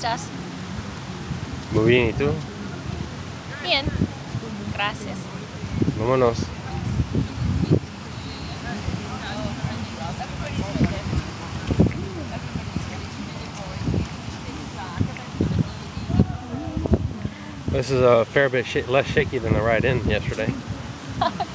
estás? Muy bien, ¿y tú? Bien, gracias. Vámonos. This is a fair bit less shaky than the ride in yesterday.